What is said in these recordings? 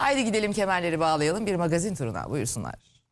Haydi gidelim kemerleri bağlayalım bir magazin turuna, buyursunlar.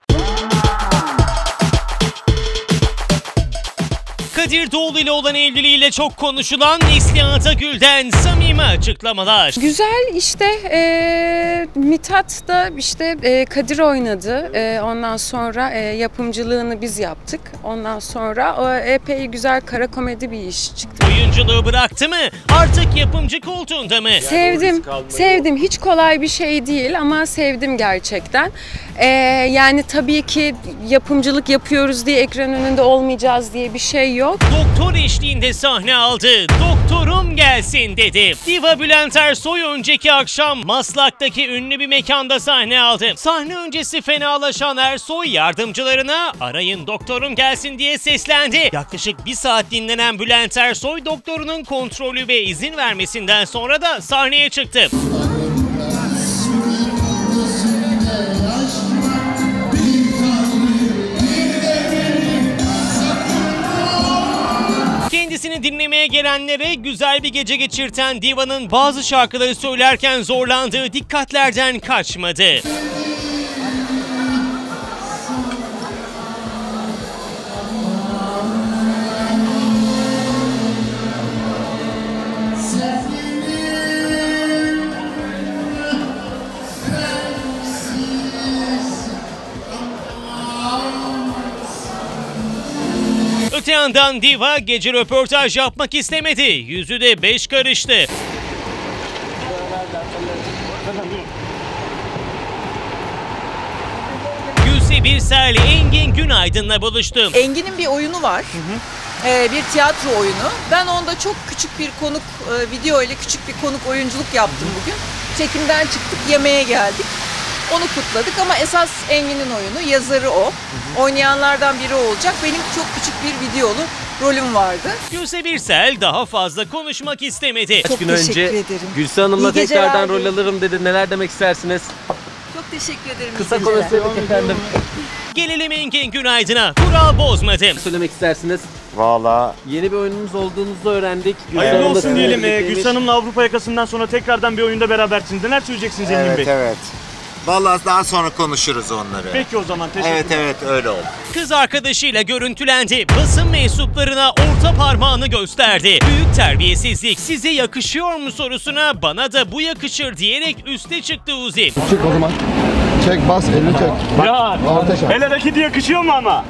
Kadir Doğulu ile olan evliliğiyle çok konuşulan Neslihan Atagül'den samimi açıklamalar. Güzel işte Mithat da işte Kadir oynadı. Ondan sonra yapımcılığını biz yaptık. Ondan sonra epey güzel kara komedi bir iş çıktı. Oyunculuğu bıraktı mı? Artık yapımcı koltuğunda mı? Sevdim. Hiç kolay bir şey değil ama sevdim gerçekten. Yani tabii ki yapımcılık yapıyoruz diye ekran önünde olmayacağız diye bir şey yok. Doktor eşliğinde sahne aldı. Doktorum gelsin dedi. Diva Bülent Ersoy önceki akşam Maslak'taki ünlü bir mekanda sahne aldı. Sahne öncesi fenalaşan Ersoy yardımcılarına arayın doktorum gelsin diye seslendi. Yaklaşık 1 saat dinlenen Bülent Ersoy doktorunun kontrolü ve izin vermesinden sonra da sahneye çıktı. Kendisini dinlemeye gelenlere güzel bir gece geçirten Diva'nın bazı şarkıları söylerken zorlandığı dikkatlerden kaçmadı. Öte yandan Diva gece röportaj yapmak istemedi. Yüzü de 5 karıştı. Gülse Birsel Engin Günaydın'la buluştu. Engin'in bir oyunu var. Bir tiyatro oyunu. Ben onda çok küçük bir konuk video ile küçük bir konuk oyunculuk yaptım bugün. Çekimden çıktık, yemeğe geldik. Onu kutladık ama esas Engin'in oyunu, yazarı o. Oynayanlardan biri olacak. Benim çok küçük bir videolu rolüm vardı. Gülse Birsel daha fazla konuşmak istemedi. Çok gün teşekkür önce ederim. Gülse Hanım'la İyi geceler tekrardan rol dilerim. alırım dedi. Neler demek istersiniz? Çok teşekkür ederim. Kısa iyi geceler. konuşsaydık efendim. Gelelim Engin Günaydın'a. Kural bozmadı. Söylemek istersiniz. Valla Yeni bir oyununuz olduğunuzu öğrendik. Gülse Hayırlı Hanım'la olsun sizinle diyelim. birlikteymiş. Gülse Hanım'la Avrupa Yakası'ndan sonra tekrardan bir oyunda berabersiniz. Neler söyleyeceksiniz Engin evet Bey? evet. Valla daha sonra konuşuruz onları. Peki o zaman teşekkürler. Evet öyle oldu. Kız arkadaşıyla görüntülendi. Basın mensuplarına orta parmağını gösterdi. Büyük terbiyesizlik size yakışıyor mu sorusuna bana da bu yakışır diyerek üste çıktı Uzi. Çık o zaman. Çek bas elini çek. Ya Orta şart. el hareketi yakışıyor mu ama?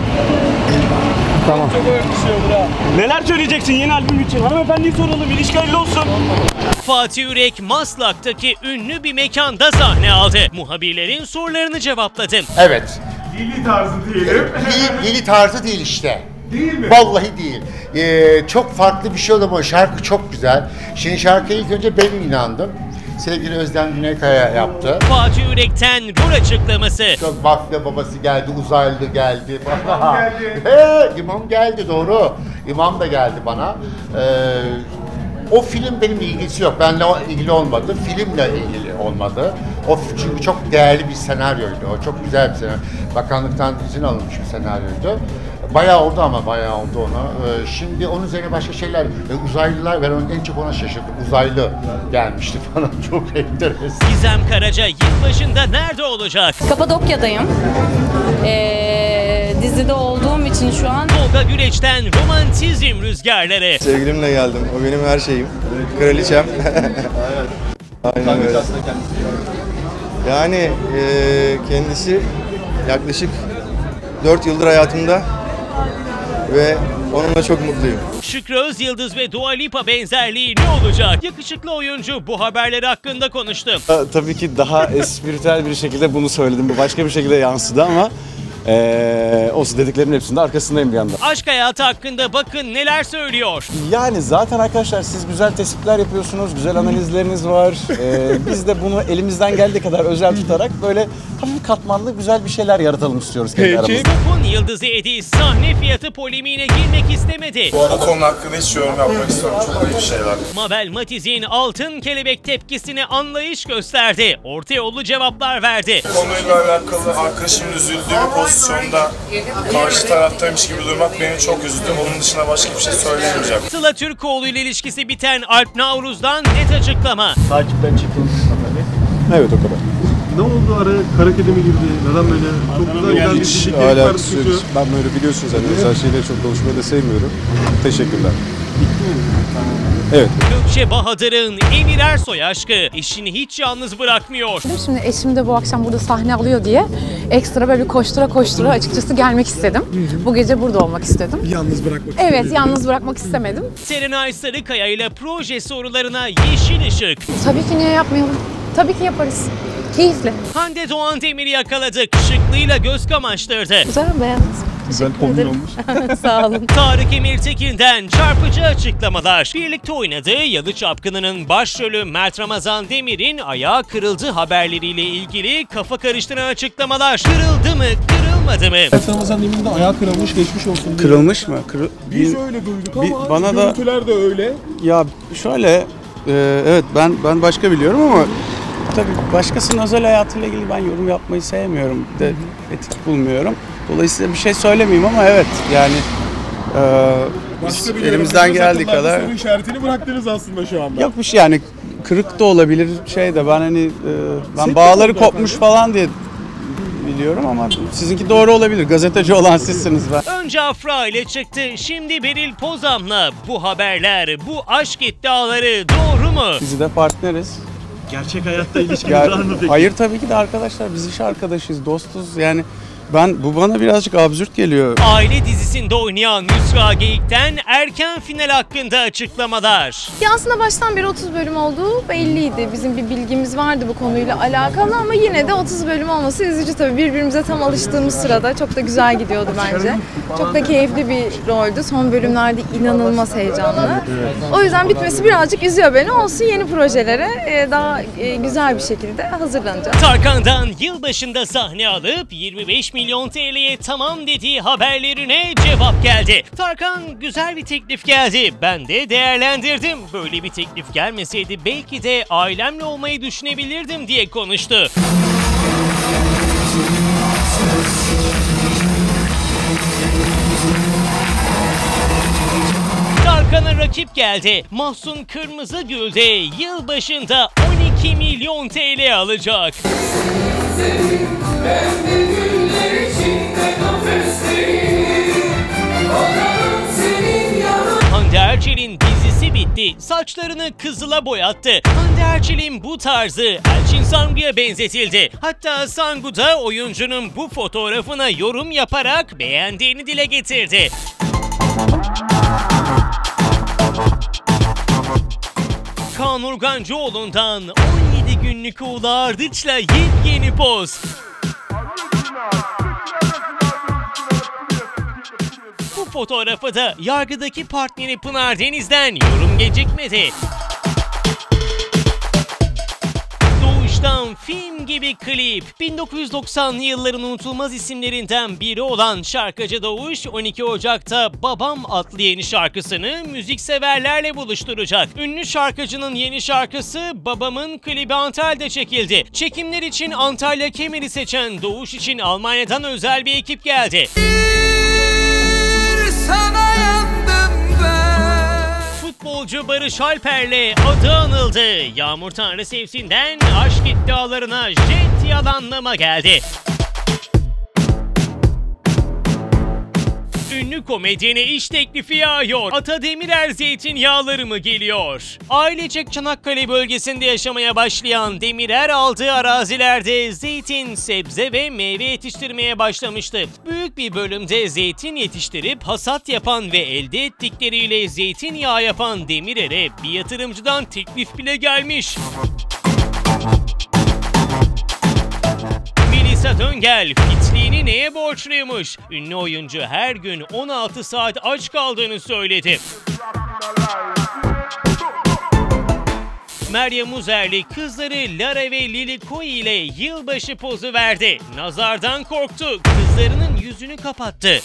Tamam. Neler söyleyeceksin yeni albüm için? Hanımefendiyi soralım. İlişki hayırlı olsun. Fatih Yürek Maslak'taki ünlü bir mekanda sahne aldı. Muhabirlerin sorularını cevapladı. Evet. Dili tarzı diyelim. Dili tarzı değil işte. Değil mi? Vallahi değil. Çok farklı bir şey oldu ama şarkı çok güzel. Şimdi şarkıya ilk önce ben inandım. Sevgili Özlem Güneykaya yaptı. Fatih Yürek'ten rol açıklaması. Çok vakti babası geldi, uzaylı geldi. İmam geldi. İmam geldi doğru. İmam da geldi bana. O film benim ilgisi yok. Benimle ilgili olmadı. Filmle ilgili olmadı. O çünkü çok değerli bir senaryoydu. O çok güzel bir senaryo. Bakanlıktan izin alınmış bir senaryoydu. Bayağı oldu ama bayağı oldu ona. Şimdi onun üzerine başka şeyler, uzaylılar, ben en çok ona şaşırdım. Uzaylı gelmişti falan, çok enteresan. Gizem Karaca yılbaşında nerede olacak? Kapadokya'dayım. Dizide olduğum için şu an. Tolga Güleç'ten romantizm rüzgarları. Sevgilimle geldim. O benim her şeyim. Kraliçem. Aynen öyle. Yani kendisi yaklaşık 4 yıldır hayatımda ve onunla çok mutluyum. Şükrü Özyıldız ve Dua Lipa benzerliği ne olacak? Yakışıklı oyuncu bu haberleri hakkında konuştu. Tabii ki daha espritüel bir şekilde bunu söyledim. Bu başka bir şekilde yansıdı ama o dediklerimin hepsinde arkasındayım bir yandan. Aşk hayatı hakkında bakın neler söylüyor. Yani zaten arkadaşlar siz güzel tespitler yapıyorsunuz, güzel analizleriniz var. Biz de bunu elimizden geldiği kadar özel tutarak böyle hafif katmanlı güzel bir şeyler yaratalım istiyoruz kendi aramızda. Pop'un yıldızı Edis sahne fiyatı polemiğine girmek istemedi. Bu konu hakkında hiç yorum yapmak istiyorum. Çok ayıp şeyler. Mabel Matiz'in altın kelebek tepkisine anlayış gösterdi. Orta yollu cevaplar verdi. Konuyla alakalı arkadaşımın üzüldüğü bir pozisyonda karşı taraftaymış gibi durmak beni çok üzdü. Onun dışında başka bir şey söyleyemeyeceğim. Sıla Türkoğlu ile ilişkisi biten Alp Navruz'dan net açıklama. Takipten çıktım. Evet, o kadar. Ne oldu, araya kara kedi mi girdi? Neden böyle? Çok güzel Yani bir hiç dizi, keyif verdi alakası çünkü. yok. Ben böyle biliyorsunuz hani özel şeyleri çok konuşmayı da sevmiyorum. Teşekkürler. Evet. Gökçe Bahadır'ın Emir Ersoy aşkı eşini hiç yalnız bırakmıyor. Şimdi eşim de bu akşam burada sahne alıyor diye ekstra böyle bir koştura koştura açıkçası gelmek istedim. Bu gece burada olmak istedim. Yalnız bırakmak Evet, yalnız bırakmak istemedim. Serenay Sarıkaya ile proje sorularına yeşil ışık. Tabii ki niye yapmayalım? Tabii ki yaparız. Keyifli. Hande Doğan Demir'i yakaladık. Şıklığıyla göz kamaştırdı. Güzel mi, beğendiniz? Güzel kombin olmuş. Sağ olun. Tarık Emirtekin'den çarpıcı açıklamalar. Birlikte oynadığı Yalı Çapkını'nın başrolü Mert Ramazan Demir'in ayağı kırıldı haberleriyle ilgili kafa karıştıran açıklamalar. Kırıldı mı, kırılmadı mı? Mert Ramazan Demir'in de ayağı kırılmış, geçmiş olsun diye. Kırılmış mı? Biz öyle duyduk ama bana da görüntüler de öyle. ya şöyle evet ben başka biliyorum ama tabii başkasının özel hayatıyla ilgili ben yorum yapmayı sevmiyorum. De etik bulmuyorum. Dolayısıyla bir şey söylemeyeyim ama evet yani Başka bir elimizden geldiği kadar soru işaretini bıraktınız aslında şu anda. yok bir şey yani kırık da olabilir şey de ben hani ben Set bağları oldu kopmuş efendim. falan diye biliyorum ama sizinki doğru olabilir. Gazeteci olan sizsiniz ben. Önce Afra ile çıktı, şimdi Beril Pozam'la. Bu haberler, bu aşk iddiaları doğru mu? Biz de partneriz. Gerçek hayatta ilişkiniz var mı peki? Hayır tabii ki de arkadaşlar biz iş arkadaşıyız, dostuz yani bu bana birazcık absürt geliyor. Aile dizisinde oynayan Yusra Geyik'ten erken final hakkında açıklamalar. Ya aslında baştan beri 30 bölüm olduğu belliydi. Bizim bir bilgimiz vardı bu konuyla alakalı ama yine de 30 bölüm olması üzücü tabii. Birbirimize tam alıştığımız sırada çok da güzel gidiyordu bence. Çok da keyifli bir roldü. Son bölümlerde inanılmaz heyecanlı. O yüzden bitmesi birazcık üzüyor beni. Olsun, yeni projelere daha güzel bir şekilde hazırlanacağız. Tarkan'dan yılbaşında sahne alıp 25 milyon TL'ye tamam dediği haberlerine cevap geldi. Tarkan güzel bir teklif geldi. Ben de değerlendirdim. Böyle bir teklif gelmeseydi belki de ailemle olmayı düşünebilirdim diye konuştu. Tarkan'a rakip geldi. Mahsun Kırmızıgül de yılbaşında 12 milyon TL alacak. Hande Erçel'in dizisi bitti. Saçlarını kızıla boyattı. Hande Erçel'in bu tarzı Elçin Sangu'ya benzetildi. Hatta Sangu da oyuncunun bu fotoğrafına yorum yaparak beğendiğini dile getirdi. Kaan Urgancıoğlu'ndan 17 günlük Uğur Ardıç'la yepyeni poz. Bu fotoğrafa da yargıdaki partneri Pınar Deniz'den yorum gecikmedi. Doğuştan film gibi klip. 1990'lı yılların unutulmaz isimlerinden biri olan şarkıcı Doğuş, 12 Ocak'ta Babam adlı yeni şarkısını müzikseverlerle buluşturacak. Ünlü şarkıcının yeni şarkısı Babam'ın klibi Antalya'da çekildi. Çekimler için Antalya Kemer'i seçen Doğuş için Almanya'dan özel bir ekip geldi. Sana yandım ben. Futbolcu Barış Alper'le adı anıldı. Yağmur Tanrı Sevsin'den aşk iddialarına jet yalanlama geldi. Ünlü komedyene iş teklifi yağıyor. Ata Demirer zeytinyağları mı geliyor? Ailecek Çanakkale bölgesinde yaşamaya başlayan Demirer aldığı arazilerde zeytin, sebze ve meyve yetiştirmeye başlamıştı. Büyük bir bölümde zeytin yetiştirip hasat yapan ve elde ettikleriyle zeytinyağı yapan Demirer'e bir yatırımcıdan teklif bile gelmiş. Melisa Döngel fitliğini neye borçluymuş? Ünlü oyuncu her gün 16 saat aç kaldığını söyledi. Meryem Uzerli kızları Lara ve Lili Koy ile yılbaşı pozu verdi. Nazardan korktu, kızlarının yüzünü kapattı.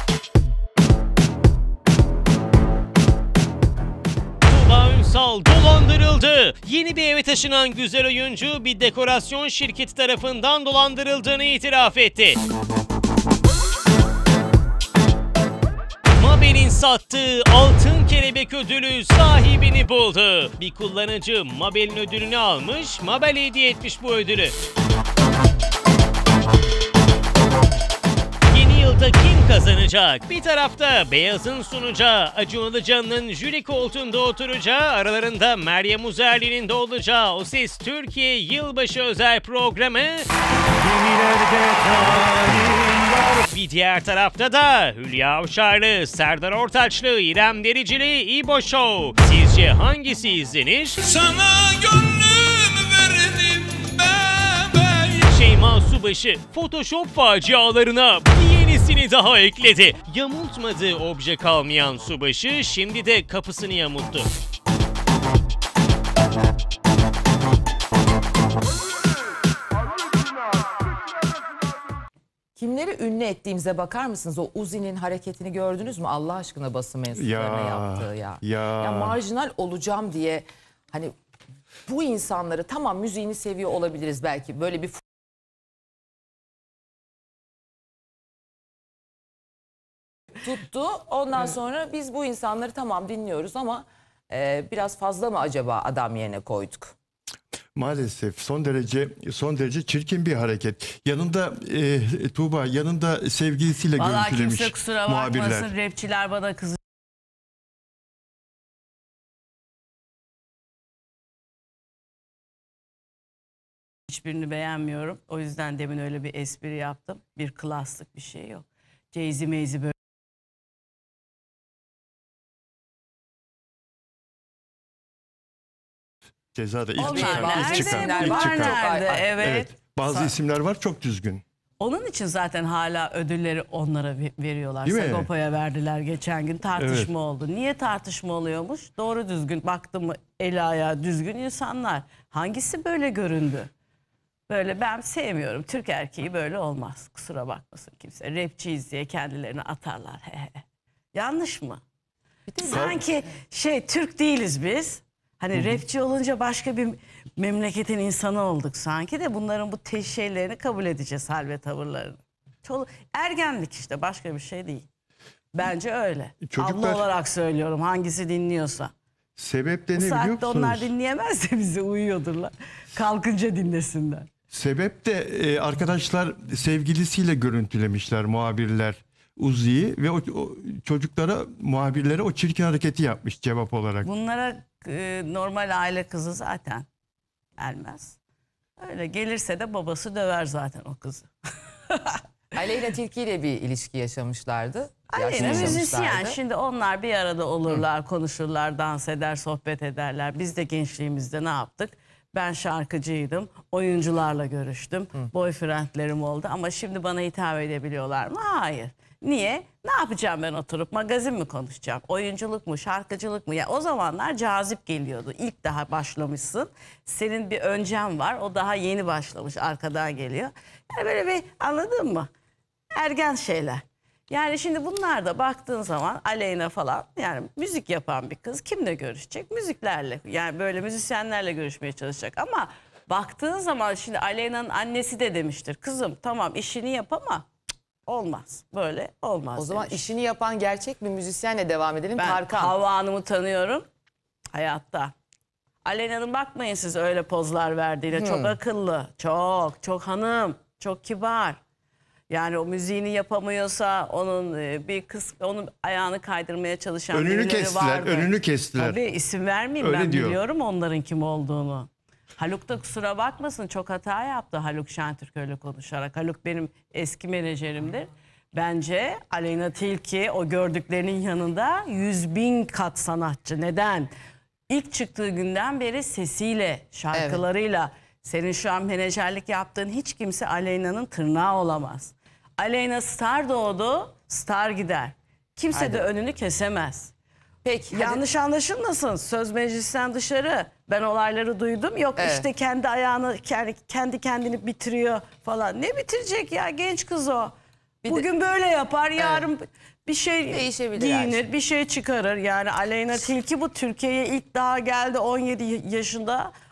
Tuğba Ünsal dolandırıldı. Yeni bir eve taşınan güzel oyuncu bir dekorasyon şirketi tarafından dolandırıldığını itiraf etti. Mabel'in sattığı Altın Kelebek ödülü sahibini buldu. Bir kullanıcı Mabel'in ödülünü almış, Mabel hediye etmiş bu ödülü. Yeni yılda kim kazanacak? Bir tarafta Beyaz'ın sunacağı, Acun Ilıcalı'nın jüri koltuğunda oturacağı, aralarında Meryem Uzerli'nin de olacağı O Ses Türkiye Yılbaşı özel programı. Bir diğer tarafta da Hülya Avşarlı, Serdar Ortaçlı, İrem Dericili, İbo Show. Sizce hangisi izlenir? Sana gönlümü verdim Şeyma Subaşı Photoshop facialarına bir yenisini daha ekledi. Yamultmadığı obje kalmayan Subaşı şimdi de kapısını yamulttu. Kimleri ünlü ettiğimize bakar mısınız? O Uzi'nin hareketini gördünüz mü? Allah aşkına basın mensuplarına yaptığı ya. Ya marjinal olacağım diye hani bu insanları tamam müziğini seviyor olabiliriz belki. Böyle bir tuttu. Ondan sonra biz bu insanları tamam dinliyoruz ama biraz fazla mı acaba adam yerine koyduk? Maalesef son derece çirkin bir hareket. Yanında Tuğba yanında sevgilisiyle Vallahi görüntülemiş kimse kusura muhabirler. bakmasın, rapçiler bana kızıyor. Hiçbirini beğenmiyorum. O yüzden demin öyle bir espri yaptım. Bir klaslık bir şey yok. Jay-Z meyzi böyle. Cezada ilk Onlar çıkan. nerede? ilk çıkan. Bunlar nerede? Evet. Bazı isimler var çok düzgün. Onun için zaten hala ödülleri onlara veriyorlar. Değil mi? Sagopa'ya verdiler geçen gün, tartışma oldu. Niye tartışma oluyormuş? Doğru düzgün baktım mı eli ayağı düzgün insanlar. Hangisi böyle göründü? Böyle ben sevmiyorum. Türk erkeği böyle olmaz. Kusura bakmasın kimse. Rapçiyiz diye kendilerini atarlar. Yanlış mı? Sanki Türk değiliz biz. Hani rapçi olunca başka bir memleketin insanı olduk sanki de bunların bu şeylerini kabul edeceğiz, hal ve tavırlarını. Ergenlik işte, başka bir şey değil. Bence öyle. Çocuklar- Abla olarak söylüyorum, hangisi dinliyorsa. Sebep de ne Bu biliyor saatte musunuz? onlar dinleyemezse bizi uyuyordurlar. Kalkınca dinlesinler. Sebep de arkadaşlar sevgilisiyle görüntülemişler muhabirler Uzi'yi ve o çocuklara, muhabirlere o çirkin hareketi yapmış cevap olarak. Bunlara normal aile kızı zaten gelmez. Öyle gelirse de babası döver zaten o kızı. Aleyna Tilki ile bir ilişki yaşamışlardı. Aleyna müzisyen. Şimdi onlar bir arada olurlar, konuşurlar, dans eder, sohbet ederler. Biz de gençliğimizde ne yaptık? Ben şarkıcıydım, oyuncularla görüştüm, boyfriendlerim oldu. Ama şimdi bana hitap edebiliyorlar mı? Hayır. Niye? Ne yapacağım ben oturup? Magazin mi konuşacağım? Oyunculuk mu? Şarkıcılık mı? Ya o zamanlar cazip geliyordu. İlk daha başlamışsın. Senin bir öncen var. O daha yeni başlamış. Arkadan geliyor. Yani böyle bir, anladın mı? Ergen şeyler. Yani şimdi bunlar da baktığın zaman Aleyna falan, yani müzik yapan bir kız kimle görüşecek? Müziklerle, yani böyle müzisyenlerle görüşmeye çalışacak. Ama baktığın zaman şimdi Aleyna'nın annesi de demiştir. Kızım tamam işini yap ama olmaz. Böyle olmaz. O zaman işini yapan gerçek bir müzisyenle devam edelim. Ben Tarkan. Havva Hanım'ı tanıyorum hayatta. Aleyna'nın bakmayın siz öyle pozlar verdiğine. Çok akıllı, çok hanım, çok kibar. Yani o müziğini yapamıyorsa onun bir kız, onun ayağını kaydırmaya çalışan birileri vardı. Önünü kestiler. Tabii isim vermeyeyim, Öyle ben diyor. biliyorum onların kim olduğunu. Haluk da kusura bakmasın, çok hata yaptı Haluk Şentürk öyle konuşarak. Haluk benim eski menajerimdir. Bence Aleyna Tilki o gördüklerinin yanında 100.000 kat sanatçı. Neden? İlk çıktığı günden beri sesiyle, şarkılarıyla, senin şu an menajerlik yaptığın hiç kimse Aleyna'nın tırnağı olamaz. Aleyna star doğdu, star gider. Kimse de önünü kesemez. Peki. Yanlış anlaşılmasın. Söz meclisten dışarı. Ben olayları duydum. Yok işte kendi ayağını, kendi kendini bitiriyor falan. Ne bitirecek ya, genç kız o. Bugün böyle yapar, yarın bir şey giyinir, bir şey çıkarır. Yani Aleyna Tilki bu Türkiye'ye ilk daha geldi 17 yaşında.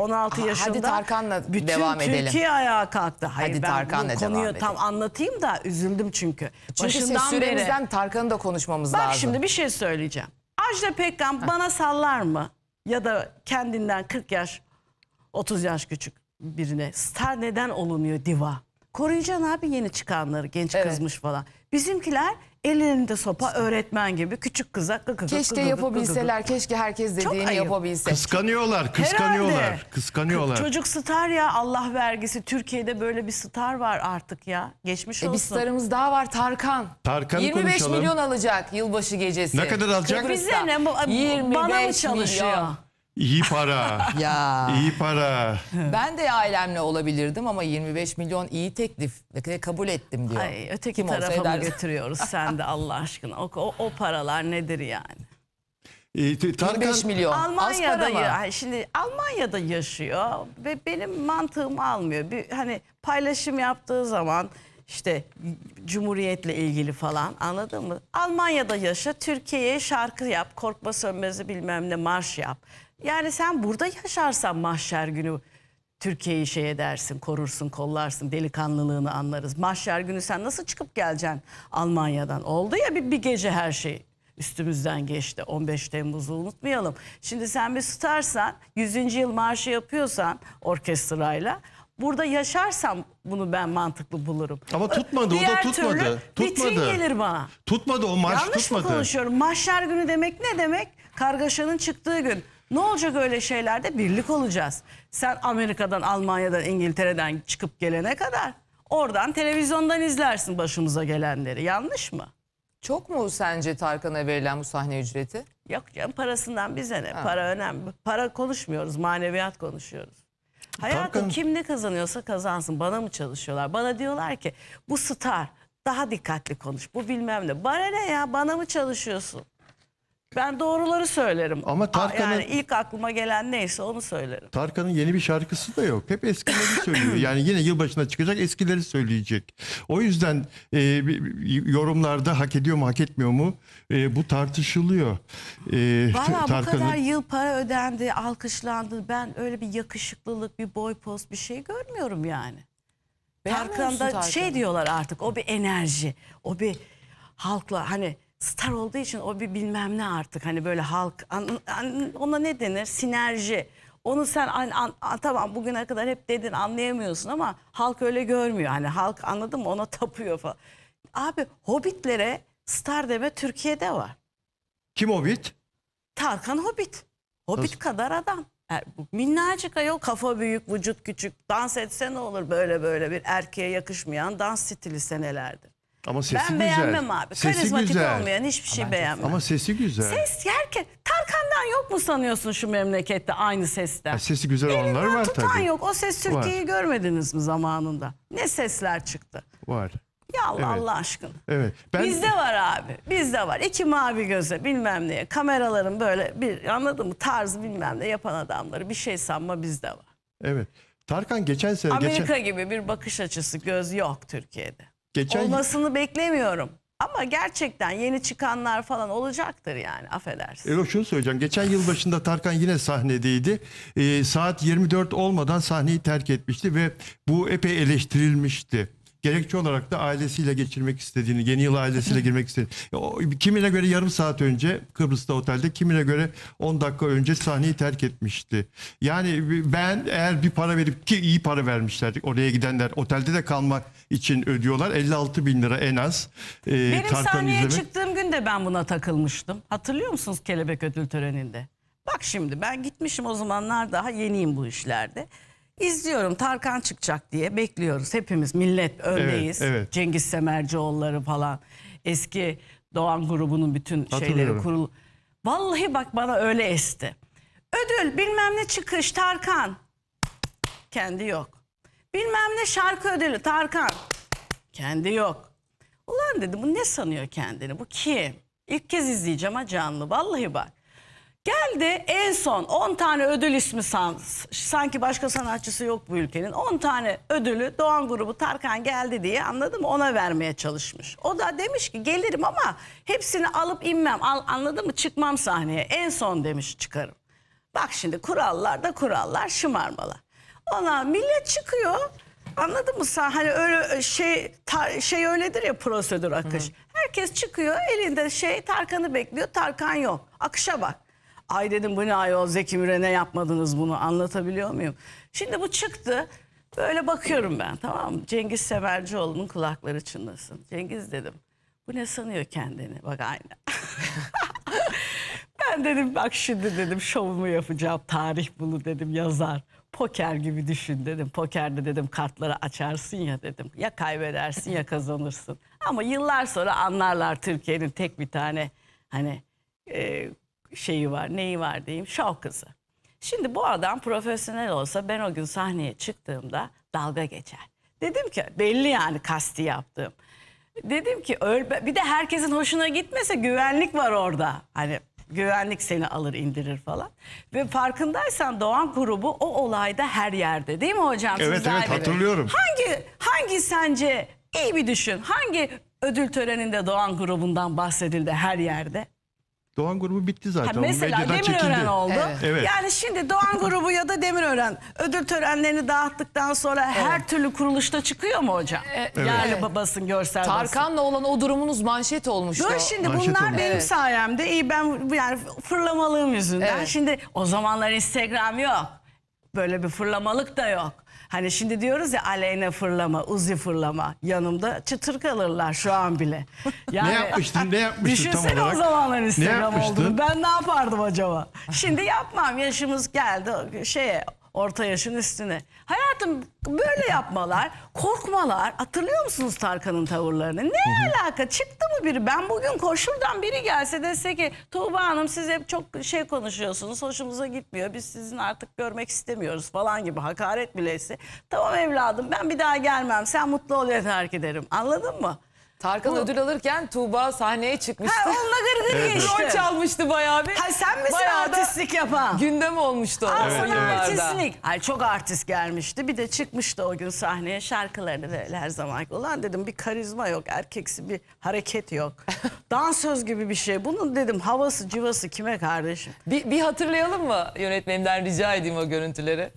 16 yaşında. Hadi Tarkan'la bütün devam edelim. Türkiye ayağa kalktı. Hayır, Hadi ben Tarkan'la bu konuyu devam tam anlatayım da üzüldüm çünkü. Çünkü Başından süremizden beri. Tarkan'ı da konuşmamız Bak lazım. şimdi bir şey söyleyeceğim. Ajda Pekkan bana sallar mı? Ya da kendinden 40 yaş 30 yaş küçük birine star neden olunuyor diva? Koruyacaksın abi yeni çıkanları, genç kızmış falan. Bizimkiler ellerinde sopa, öğretmen gibi küçük kıza keşke yapabilseler, keşke herkes dediğini yapabilse. Kıskanıyorlar. Herhalde. Kıskanıyorlar. Çocuk star ya, Allah vergisi. Türkiye'de böyle bir star var artık ya. Geçmiş olsun. Bir starımız daha var, Tarkan. Tarkan'ı 25 konuşalım. milyon alacak yılbaşı gecesi. Ne kadar alacak? Bize ne? 25 Bana mı çalışıyor? milyon. İyi para. Ya. İyi para. Ben de ailemle olabilirdim ama 25 milyon iyi teklif. Kabul ettim diyor. Ay, öteki Kim olsa tarafa mı eder. götürüyoruz sen de Allah aşkına? O paralar nedir yani? 25 milyon. Almanya'da şimdi Almanya'da yaşıyor ve benim mantığım almıyor. Hani paylaşım yaptığı zaman işte Cumhuriyet'le ilgili falan, anladın mı? Almanya'da yaşa, Türkiye'ye şarkı yap, Korkma Sönmez'i bilmem ne marş yap. Yani sen burada yaşarsan mahşer günü Türkiye'yi şey edersin, korursun, kollarsın, delikanlılığını anlarız. Mahşer günü sen nasıl çıkıp geleceksin Almanya'dan? Oldu ya bir gece her şey üstümüzden geçti. 15 Temmuz'u unutmayalım. Şimdi sen bir starsan, 100. yıl marşı yapıyorsan orkestrayla, burada yaşarsam bunu ben mantıklı bulurum. Ama tutmadı, o da Diğer tutmadı. türlü vitrin Tutmadı. gelir bana. Tutmadı, o marş Yanlış tutmadı. mı konuşuyorum? Mahşer günü demek ne demek? Kargaşanın çıktığı gün. Ne olacak öyle şeylerde? Birlik olacağız. Sen Amerika'dan, Almanya'dan, İngiltere'den çıkıp gelene kadar oradan televizyondan izlersin başımıza gelenleri. Yanlış mı? Çok mu sence Tarkan'a verilen bu sahne ücreti? Yok canım, parasından bize ne? Para önemli. Para konuşmuyoruz, maneviyat konuşuyoruz. Hayatım kim ne kazanıyorsa kazansın. Bana mı çalışıyorlar? Bana diyorlar ki bu star, daha dikkatli konuş. Bu bilmem ne. Bana ne ya? Bana mı çalışıyorsun? Ben doğruları söylerim. Ama Tarkan'ın... Yani ilk aklıma gelen neyse onu söylerim. Tarkan'ın yeni bir şarkısı da yok. Hep eskileri söylüyor. Yani yine yılbaşına çıkacak, eskileri söyleyecek. O yüzden yorumlarda hak ediyor mu, hak etmiyor mu bu tartışılıyor. Valla bu kadar yıl para ödendi, alkışlandı. Ben öyle bir yakışıklılık, bir boy post bir şey görmüyorum yani. Tarkan'da şey diyorlar artık, o bir enerji, o bir halkla hani... Star olduğu için o bir bilmem ne artık, hani böyle halk, ona ne denir? Sinerji. Onu sen tamam bugüne kadar hep dedin, anlayamıyorsun ama halk öyle görmüyor. Hani halk, anladın mı, ona tapıyor falan. Abi Hobbitlere star deme Türkiye'de var. Kim Hobbit? Tarkan Hobbit. Hobbit kadar adam. Minnacık ayol, kafa büyük, vücut küçük. Dans etse ne olur, böyle bir erkeğe yakışmayan dans stili senelerdir. Ama sesi ben güzel. Beğenmem abi. Sesi Karizmatik güzel. olmayan hiçbir şey beğenmem. Ama sesi güzel. Ses yerken Tarkan'dan yok mu sanıyorsun şu memlekette aynı sesten? Sesi güzel olanlar var tutan tabii. yok. O ses Türkiye'yi görmediniz mi zamanında? Ne sesler çıktı? Var. Ya Allah, Evet. Allah aşkına. Evet. Bizde var abi. Bizde var. İki mavi göze bilmem neye. Kameraların böyle bir, anladın mı, tarzı bilmem ne yapan adamları bir şey sanma bizde var. Evet. Tarkan geçen sene... Amerika gibi bir bakış açısı, göz yok Türkiye'de. Geçen... Olmasını beklemiyorum. Ama gerçekten yeni çıkanlar falan olacaktır yani, affedersin. Şunu söyleyeceğim. Geçen yıl başında Tarkan yine sahnedeydi. Saat 24 olmadan sahneyi terk etmişti ve bu epey eleştirilmişti. Gerekçe olarak da ailesiyle geçirmek istediğini, yeni yıl ailesiyle girmek istediğini. Kimine göre yarım saat önce Kıbrıs'ta otelde, kimine göre 10 dakika önce sahneyi terk etmişti. Yani ben eğer bir para verip, ki iyi para vermişler oraya gidenler, otelde de kalmak için ödüyorlar. 56 bin lira en az. Benim Tarkan'ı sahneye izlemek. çıktığım gün de ben buna takılmıştım. Hatırlıyor musunuz Kelebek Ödül Töreni'nde? Bak şimdi ben gitmişim, o zamanlar daha yeniyim bu işlerde. İzliyorum, Tarkan çıkacak diye bekliyoruz. Hepimiz millet öndeyiz. Evet, evet. Cengiz Semercioğulları falan. Eski Doğan grubunun bütün şeyleri kurul. Vallahi bak bana öyle esti. Ödül bilmem ne çıkış Tarkan. Kendi yok. Bilmem ne şarkı ödülü Tarkan. Kendi yok. Ulan dedim, bu ne sanıyor kendini? Bu kim? İlk kez izleyeceğim ha canlı. Vallahi bak. Geldi en son 10 tane ödül ismi sanki başka sanatçısı yok bu ülkenin. 10 tane ödülü Doğan grubu Tarkan geldi diye, anladın mı, ona vermeye çalışmış. O da demiş ki gelirim ama hepsini alıp inmem, anladın mı, çıkmam sahneye, en son demiş çıkarım. Bak şimdi kurallar da kurallar, şımarmalar. Ona millet çıkıyor. Anladın mı sen? Hani öyle şey öyledir ya, prosedür, akış. Herkes çıkıyor, elinde Tarkan'ı bekliyor. Tarkan yok. Akışa bak. Ay dedim, bu ne ayol, Zeki Müren'e yapmadınız bunu, anlatabiliyor muyum? Şimdi bu çıktı. Böyle bakıyorum ben, tamam mı? Cengiz Semercioğlu'nun kulakları çınlasın. Cengiz dedim, bu ne sanıyor kendini? Bak aynen. Ben dedim bak şimdi dedim şovumu yapacağım. Tarih bunu dedim yazar. Poker gibi düşün dedim. Pokerde dedim kartları açarsın ya dedim. Ya kaybedersin ya kazanırsın. Ama yıllar sonra anlarlar Türkiye'nin tek bir tane hani şeyi var. Neyi var diyeyim? Şov kızı. Şimdi bu adam profesyonel olsa ben o gün sahneye çıktığımda dalga geçer. Dedim ki belli yani kasti yaptığım. Dedim ki bir de herkesin hoşuna gitmese güvenlik var orada. Hani güvenlik seni alır indirir falan. Ve farkındaysan Doğan grubu o olayda her yerde değil mi hocam? Evet evet hatırlıyorum. Hangi sence iyi bir düşün. Hangi ödül töreninde Doğan grubundan bahsedildi her yerde? Doğan grubu bitti zaten. Mesela Demirören oldu. Evet. Yani şimdi Doğan grubu ya da Demirören ödül törenlerini dağıttıktan sonra her türlü kuruluşta çıkıyor mu hocam? Yerli basın, görsel basın. Tarkan'la olan o durumunuz manşet olmuştu. Dur şimdi bunlar benim sayemde iyi, ben yani fırlamalığım yüzünden. Evet. Şimdi o zamanlar Instagram yok. Böyle bir fırlamalık da yok. Hani şimdi diyoruz ya Aleyna fırlama, Uzi fırlama. Yanımda çıtır kalırlar şu an bile. Yani, ne yapmıştın düşünsene tam olarak? o zamanlar Instagram ne olduğunu. Ben ne yapardım acaba? Şimdi yapmam, yaşımız geldi orta yaşın üstüne. Hayatım böyle yapmalar, korkmalar. Hatırlıyor musunuz Tarkan'ın tavırlarını? Ne alaka? Çıktı mı biri? Ben bugün şuradan biri gelse dese ki Tuğba Hanım siz hep çok konuşuyorsunuz. Hoşumuza gitmiyor. Biz sizin artık görmek istemiyoruz falan gibi hakaret bileyse. Tamam evladım ben bir daha gelmem. Sen mutlu ol yeter ki derim. Anladın mı? Tarkan ödül alırken Tuğba sahneye çıkmıştı. Onunla gırgır geçti. Rol çalmıştı bayağı bir. Sen misin bayağı artistlik yapan? Gündem olmuştu. Artistlik. Çok artist gelmişti. Bir de çıkmıştı o gün sahneye, şarkılarını böyle her zaman. Ulan dedim bir karizma yok, erkeksi bir hareket yok. Dansöz gibi bir şey. Bunun dedim havası cıvası kime kardeşim? Bir hatırlayalım mı yönetmenimden, rica edeyim o görüntüleri.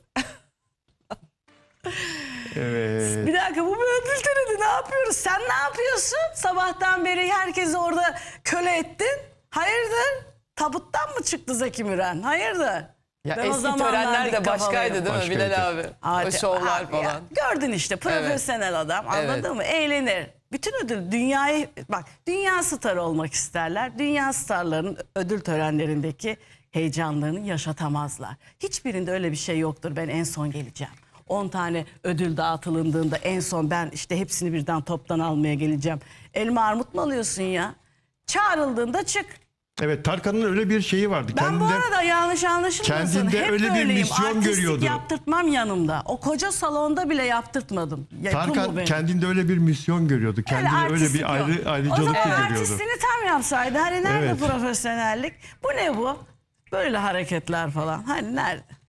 Evet. Bir dakika, bu bir ödül töreni, ne yapıyoruz? Sen ne yapıyorsun? Sabahtan beri herkesi orada köle ettin. Hayırdır? Tabuttan mı çıktı Zeki Müren? Hayırdır? Ya eski törenler de başkaydı değil mi Bilal abi? O şovlar falan. Ya, gördün işte profesyonel adam, anladın mı? Eğlenir. Bütün ödül dünyayı, bak dünya starı olmak isterler. Dünya starlarının ödül törenlerindeki heyecanlarını yaşatamazlar. Hiçbirinde öyle bir şey yoktur. Ben en son geleceğim. 10 tane ödül dağıtıldığında en son ben işte hepsini birden toptan almaya geleceğim. Elma armut mu alıyorsun ya? Çağrıldığında çık. Evet, Tarkan'ın öyle bir şeyi vardı. Ben bu arada yanlış anlaşılmasın. Kendinde hep öyle bir böyleyim. misyon görüyordu. Artistlik yaptırtmam yanımda. O koca salonda bile yaptırtmadım. Tarkan kendinde öyle bir misyon görüyordu. Kendine öyle bir ayrıcalık görüyordu. O zaman görüyordu. artistliğini tam yapsaydı. Hani nerede profesyonellik? Bu ne bu? Böyle hareketler falan. Hani nerede?